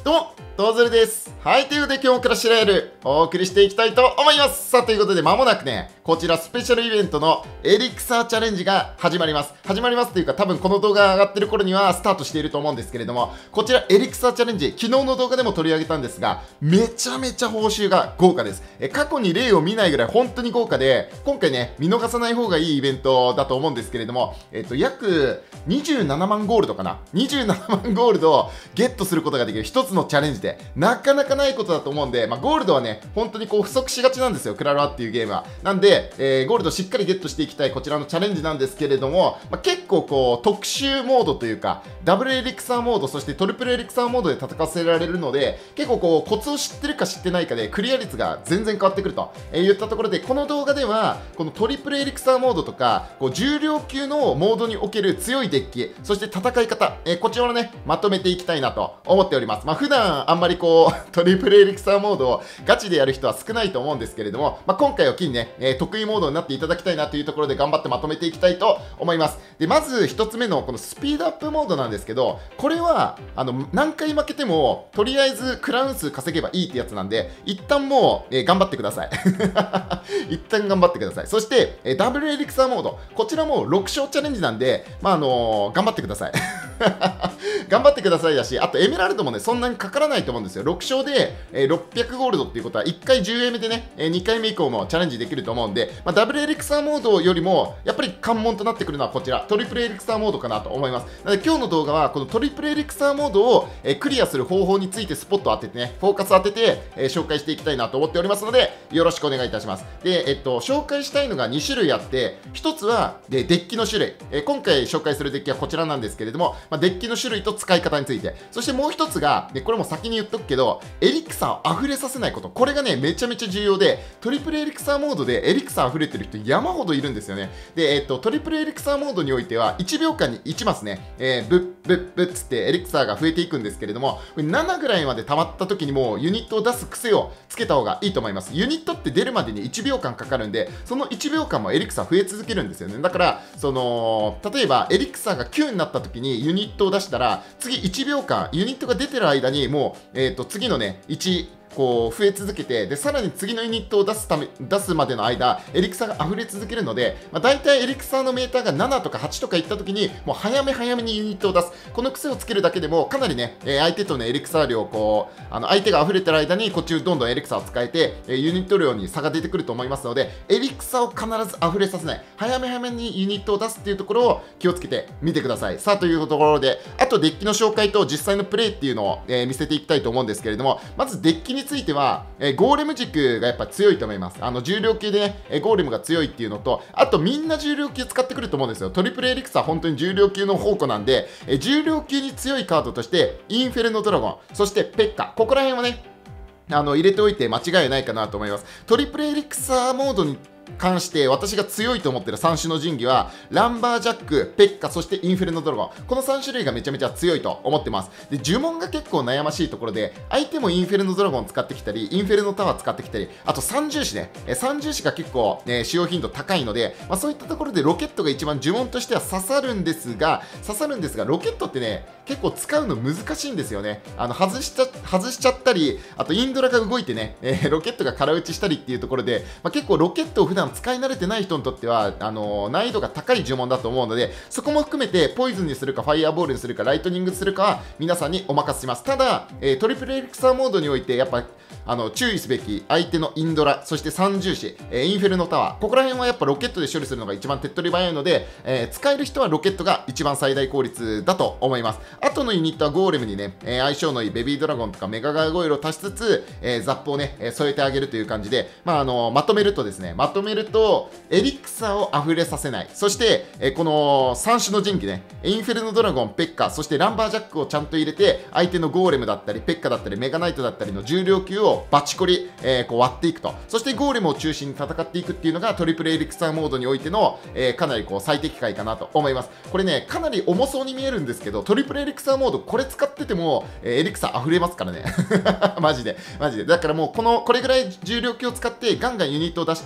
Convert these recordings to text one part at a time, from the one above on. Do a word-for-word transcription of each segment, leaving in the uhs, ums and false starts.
どうも、トーズルです。はい、ということで今日もクラッシュロイヤルお送りしていきたいと思います。さあ、ということで間もなくね、こちらスペシャルイベントのエリクサーチャレンジが始まります。始まりますというか、多分この動画が上がってる頃にはスタートしていると思うんですけれども、こちらエリクサーチャレンジ、昨日の動画でも取り上げたんですが、めちゃめちゃ報酬が豪華です。え過去に例を見ないぐらい本当に豪華で、今回ね、見逃さない方がいいイベントだと思うんですけれども、えっと、約にじゅうななまんゴールドかな ?にじゅうななまんゴールドをゲットすることができる一つのチャレンジで、なかなかないことだと思うんで、まあ、ゴールドはね、本当にこう不足しがちなんですよ、クラロワっていうゲームは。なんで、えー、ゴールドしっかりゲットしていきたいこちらのチャレンジなんですけれども、まあ、結構こう特殊モードというか、ダブルエリクサーモード、そしてトリプルエリクサーモードで戦わせられるので、結構こうコツを知ってるか知ってないかでクリア率が全然変わってくると、えー、言ったところで、この動画ではこのトリプルエリクサーモードとか、こう重量級のモードにおける強いデッキ、そして戦い方、えー、こちらをね、まとめていきたいなと思っております。まあ、普段あんまりこうトリプルエリクサーモードをガチでやる人は少ないと思うんですけれども、まあ、今回を機にね、えー、得意モードになっていただきたいなというところで頑張ってまとめていきたいと思います。で、まずひとつめのこのスピードアップモードなんですけど、これはあの何回負けてもとりあえずクラウン数稼げばいいってやつなんで、一旦もう、えー、頑張ってください一旦頑張ってください。そして、えー、ダブルエリクサーモード、こちらもろく勝チャレンジなんで、まああのー、頑張ってください頑張ってくださいだし、あとエメラルドもね、そんなにかからないと思うんですよ。ろく勝で、えー、ろっぴゃくゴールドっていうことはいっかいじゅうエムでね、えー、にかいめ以降もチャレンジできると思うんで、まあ、ダブルエリクサーモードよりもやっぱり関門となってくるのはこちらトリプルエリクサーモードかなと思います。なので今日の動画はこのトリプルエリクサーモードを、えー、クリアする方法についてスポットを当ててね、フォーカス当てて、えー、紹介していきたいなと思っておりますので、よろしくお願いいたします。で、えっと、紹介したいのがに種類あって、ひとつはでデッキの種類、えー、今回紹介するデッキはこちらなんですけれども、まあ、デッキの種類と使い方について、そしてもうひとつが、でこれも先に言っとくけど、エリクサーを溢れさせないこと、これがねめちゃめちゃ重要で、トリプルエリクサーモードでエリクサー溢れてる人山ほどいるんですよね。で、えっと、トリプルエリクサーモードにおいてはいちびょうかんにいちマスね、えー、ブッブッブッつってエリクサーが増えていくんですけれども、これななぐらいまで溜まった時にもうユニットを出す癖をつけた方がいいと思います。ユニットって出るまでにいちびょうかんかかるんで、そのいちびょうかんもエリクサー増え続けるんですよね。だからその例えばエリクサーがきゅうになった時にユニットを出したら、次いちびょうかんユニットが出てる間にもう、えー、と次のねいちこう増え続けて、でさらに次のユニットを出すため出すまでの間エリクサーが溢れ続けるので、まあ、大体エリクサーのメーターがななとかはちとかいった時にもう早め早めにユニットを出す、この癖をつけるだけでもかなりね、えー、相手とのエリクサー量をこうあの相手が溢れてる間にこっちどんどんエリクサーを使えて、えー、ユニット量に差が出てくると思いますので、エリクサーを必ず溢れさせない、早め早めにユニットを出すっていうところを気をつけてみてください。さあ、というところで、あとデッキの紹介と実際のプレイっていうのを、えー、見せていきたいと思うんですけれども、まずデッキについてはえー、ゴーレム軸がやっぱ強いと思います。あの重量級でね、えー、ゴーレムが強いっていうのと、あとみんな重量級使ってくると思うんですよ。トリプルエリクサー本当に重量級の宝庫なんで、えー、重量級に強いカードとしてインフェルノドラゴン、そしてペッカ、ここら辺はねあの入れておいて間違いないかなと思います。トリプルエリクサーモードに関して私が強いと思ってるさん種の神器はランバージャック、ペッカ、そしてインフェルノドラゴン、このさん種類がめちゃめちゃ強いと思ってます。で、呪文が結構悩ましいところで、相手もインフェルノドラゴン使ってきたり、インフェルノタワー使ってきたり、あと三重視ね、三重視が結構、ね、使用頻度高いので、まあ、そういったところでロケットが一番呪文としては刺さるんですが刺さるんですがロケットってね結構使うの難しいんですよね。あの外しちゃ外しちゃったり、あとインドラが動いてね、えー、ロケットが空打ちしたりっていうところで、まあ、結構ロケットを普段使い慣れてない人にとってはあのー、難易度が高い呪文だと思うので、そこも含めてポイズンにするかファイアボールにするかライトニングするかは皆さんにお任せします。ただ、えー、トリプルエリクサーモードにおいてやっぱあの注意すべき相手のインドラ、そして三重視、えー、インフェルノタワー、ここら辺はやっぱロケットで処理するのが一番手っ取り早いので、えー、使える人はロケットが一番最大効率だと思います。あとのユニットはゴーレムにね、えー、相性のいいベビードラゴンとかメガガーゴイルを足しつつ、えー、ザップをね、えー、添えてあげるという感じで、まああのー、まとめるとですねまとめるとエリクサーを溢れさせない、そして、えー、このさん種の神器ね、インフェルノドラゴン、ペッカ、そしてランバージャックをちゃんと入れて相手のゴーレムだったりペッカだったりメガナイトだったりの重量級をバチコリ、えー、こう割っていくと、そしてゴーレムを中心に戦っていくっていうのがトリプルエリクサーモードにおいての、えー、かなりこう最適解かなと思います。これねかなり重そうに見えるんですけど、トリプルエリクサーモードこれ使ってても、えー、エリクサー溢れますからねマジでマジでだからもうこのこれぐらい重量級を使ってガンガンユニットを出していくっていう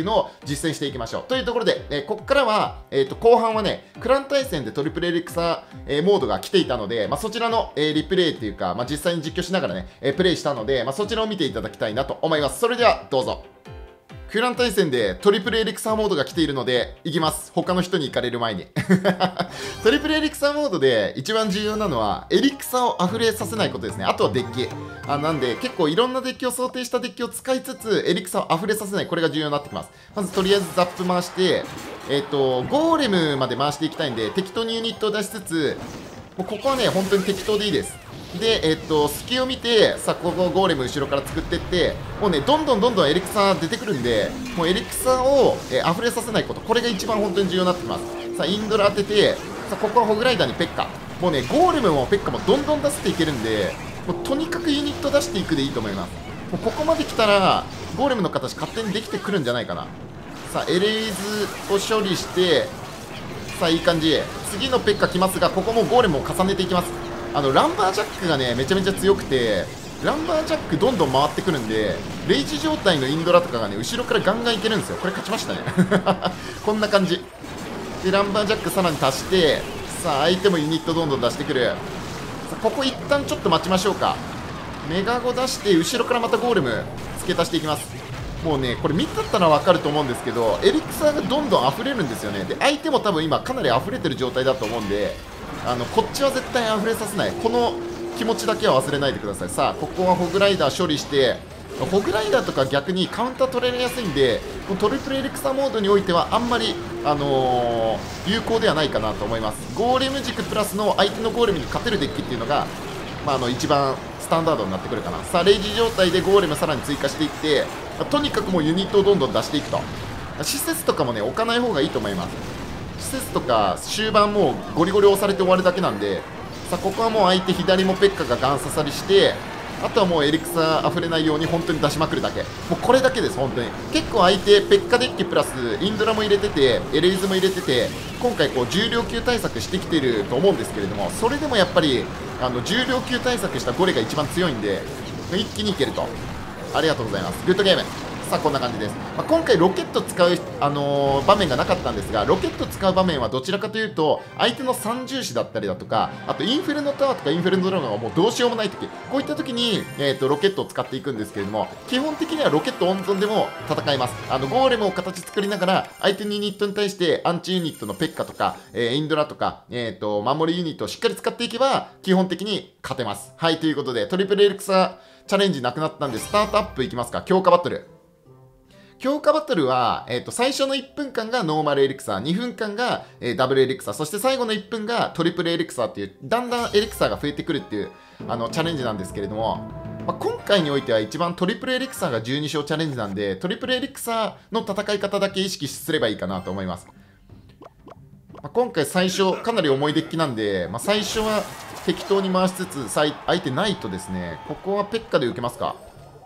のを実践していきましょう。というところで、えー、ここからは、えーと、後半はね、クラン対戦でトリプルエリクサー、えー、モードが来ていたので、まあ、そちらの、えー、リプレイっていうか、まあ、実際に実況しながらね、えー、プレイしたので、まあ、そちらを見ていただきたいなと思います。それでは、どうぞ。クラン対戦でトリプルエリクサーモードが来ているので、いきます。他の人に行かれる前に。トリプルエリクサーモードで一番重要なのは、エリクサーを溢れさせないことですね。あとはデッキ。あなんで、結構いろんなデッキを想定したデッキを使いつつ、エリクサーを溢れさせない。これが重要になってきます。まず、とりあえずザップ回して、えっと、ゴーレムまで回していきたいんで、適当にユニットを出しつつ、もうここはね、本当に適当でいいです。で、えっと、隙を見て、さあ、ここゴーレム後ろから作っていって、もうね、どんどんどんどんエリクサー出てくるんで、もうエリクサーを、えー、溢れさせないこと、これが一番本当に重要になってきます。さあ、インドラ当てて、さあ、ここはホグライダーにペッカ。もうね、ゴーレムもペッカもどんどん出していけるんで、もうとにかくユニット出していくでいいと思います。もうここまで来たら、ゴーレムの形勝手にできてくるんじゃないかな。さあ、エレイズを処理して、さあ、いい感じ。次のペッカ来ますが、ここもゴーレムを重ねていきます。あのランバージャックがねめちゃめちゃ強くて、ランバージャックどんどん回ってくるんで、レイジ状態のインドラとかがね後ろからガンガンいけるんですよ。これ勝ちましたね。こんな感じでランバージャックさらに足して、さあ相手もユニットどんどん出してくる。さあここ一旦ちょっと待ちましょうか。メガゴ出して後ろからまたゴーレム付け足していきます。もうねこれ見てたら分かると思うんですけど、エリクサーがどんどん溢れるんですよね。で相手も多分今かなり溢れてる状態だと思うんで、あのこっちは絶対溢れさせない、この気持ちだけは忘れないでください。さあここはホグライダー処理して、ホグライダーとか逆にカウンター取れやすいんで、トリプルエリクサーモードにおいてはあんまり、あのー、有効ではないかなと思います。ゴーレム軸プラスの相手のゴーレムに勝てるデッキっていうのが、まあ、あの一番スタンダードになってくるかな。さあレイジ状態でゴーレムさらに追加していって、とにかくもうユニットをどんどん出していくと。施設とかもね置かない方がいいと思います。施設とか終盤もうゴリゴリ押されて終わるだけなんで、さあここはもう相手左もペッカがガン刺さりして、あとはもうエリクサー溢れないように本当に出しまくるだけ、もうこれだけです。本当に結構相手ペッカデッキプラスインドラも入れててエレイズも入れてて、今回こう重量級対策してきてると思うんですけれども、それでもやっぱりあの重量級対策したゴレが一番強いんで、一気にいけると。ありがとうございます。グッドゲーム。さあこんな感じです。まあ、今回ロケット使う、あのー、場面がなかったんですが、ロケット使う場面はどちらかというと相手の三重視だったりだとか、あとインフェルノタワーとかインフェルノドラゴンがもうどうしようもない時、こういった時に、えー、とロケットを使っていくんですけれども、基本的にはロケット温存でも戦います。あのゴーレムを形作りながら相手のユニットに対してアンチユニットのペッカとか、えー、インドラとか、えー、と守りユニットをしっかり使っていけば基本的に勝てます。はい、ということでトリプルエリクサーチャレンジなくなったんで、スタートアップいきますか。強化バトル。強化バトルは、えーと、最初のいっぷんかんがノーマルエリクサー、にふんかんが、えー、ダブルエリクサー、そして最後のいっぷんがトリプルエリクサーっていう、だんだんエリクサーが増えてくるっていうあのチャレンジなんですけれども、まあ、今回においては一番トリプルエリクサーがじゅうに勝チャレンジなんで、トリプルエリクサーの戦い方だけ意識すればいいかなと思います。まあ、今回最初かなり重いデッキなんで、まあ、最初は適当に回しつつ、相手ないとですね、ここはペッカで受けますか。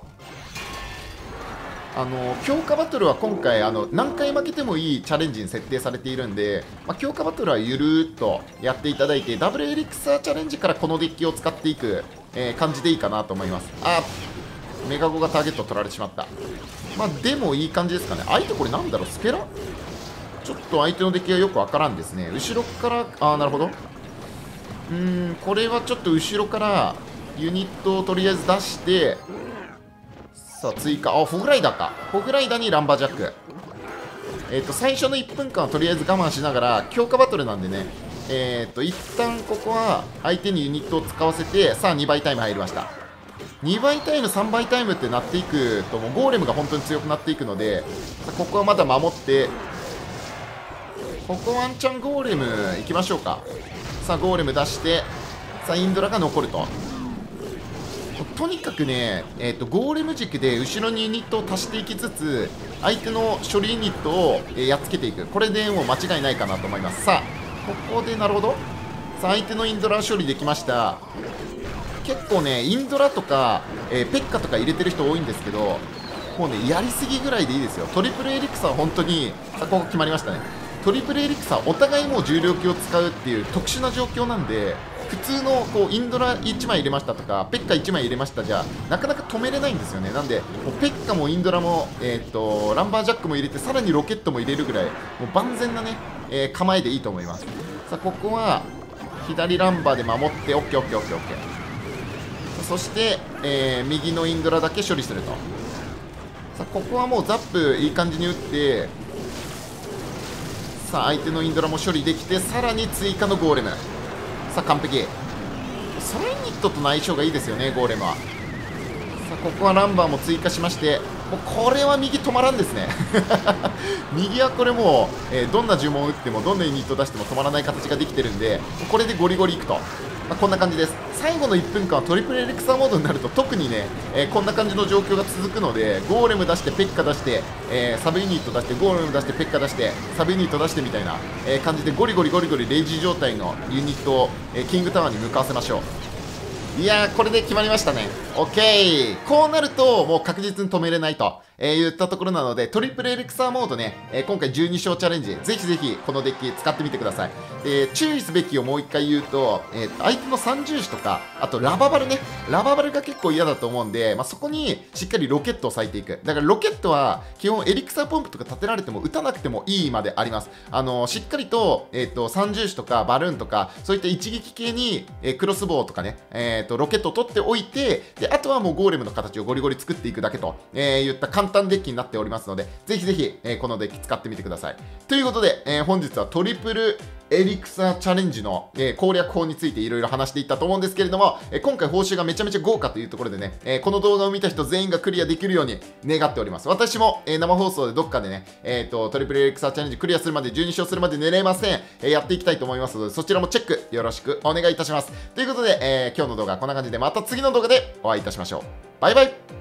あの強化バトルは今回あの何回負けてもいいチャレンジに設定されているんで、まあ、強化バトルはゆるーっとやっていただいて、ダブルエリクサーチャレンジからこのデッキを使っていく、えー、感じでいいかなと思います。あメガゴがターゲット取られてしまった。まあでもいい感じですかね。相手これなんだろう、スペラちょっと相手のデッキがよくわからんですね。後ろからあーなるほど、うーんこれはちょっと後ろからユニットをとりあえず出して、さあ追加、あホグライダーか、ホグライダーにランバージャック、えっ、ー、と最初のいっぷんかんはとりあえず我慢しながら強化バトルなんでね、えっ、ー、と一旦ここは相手にユニットを使わせて、さあにばいタイム入りました。にばいタイムさんばいタイムってなっていくともうゴーレムが本当に強くなっていくので、さあここはまだ守って、ここワンチャンゴーレムいきましょうか。さあゴーレム出して、さあインドラが残ると。とにかくね、えー、とゴーレム軸で後ろにユニットを足していきつつ、相手の処理ユニットを、えー、やっつけていく、これでもう間違いないかなと思います。さあここでなるほど、さあ相手のインドラ処理できました。結構ねインドラとか、えー、ペッカとか入れてる人多いんですけど、もうねやりすぎぐらいでいいですよ。トリプルエリクサーは本当に、さあここ決まりましたね。トリプルエリクサーお互いもう重量級を使うっていう特殊な状況なんで、 普通のこうインドラいちまい入れましたとかペッカいちまい入れましたじゃなかなか止めれないんですよね。なんでもうペッカもインドラも、えー、とランバージャックも入れてさらにロケットも入れるぐらいもう万全なね、えー構えでいいと思います。さあここは左ランバーで守って オーケーオーケーオーケーオーケー。そして、えー右のインドラだけ処理すると。さあここはもうザップいい感じに打って、さあ相手のインドラも処理できて、さらに追加のゴーレム。さあ完璧。ソレニットとの相性がいいですよね、ゴーレムは。さあここはランバーも追加しまして、もうこれは右止まらんですね右はこれもう、えーどんな呪文打ってもどんなユニット出しても止まらない形ができてるんで、これでゴリゴリいくと、まあ、こんな感じです。最後のいっぷんかんはトリプルエレクサーモードになると特にね、えーこんな感じの状況が続くので、ゴーレム出してペッカ出して、えーサブユニット出してゴーレム出してペッカ出してサブユニット出してみたいな、えー感じでゴリゴリゴリゴリレイジー状態のユニットを、えーキングタワーに向かわせましょう。いやー、これで決まりましたね。オッケー。こうなると、もう確実に止めれないと、えー言ったところなので、トリプルエレクサーモードね、えー今回じゅうに勝チャレンジ、ぜひぜひこのデッキ使ってみてください。で、注意すべきをもう一回言うと、えー相手の三重視とか、あとラババルね、ラババルが結構嫌だと思うんで、まあ、そこにしっかりロケットを割いていく。だからロケットは、基本エリクサーポンプとか立てられても打たなくてもいいまであります。あのーしっかりと、えっ、と、三重視とかバルーンとか、そういった一撃系に、えークロスボウとかね、えっ、と、ロケットを取っておいて、で、あとはもうゴーレムの形をゴリゴリ作っていくだけと、えー、言った簡単デッキになっておりますので、ぜひぜひ、えーこのデッキ使ってみてください。ということで、えー本日はトリプルエリクサーチャレンジの、えー攻略法についていろいろ話していったと思うんですけれども、えー今回報酬がめちゃめちゃ豪華というところでね、えーこの動画を見た人全員がクリアできるように願っております。私も、えー生放送でどっかでね、えーと、トリプルエリクサーチャレンジクリアするまでじゅうに勝するまで寝れません。えーやっていきたいと思いますので、そちらもチェックよろしくお願いいたします。ということで、えー今日の動画はこんな感じで、また次の動画でお会いいたしましょう。バイバイ。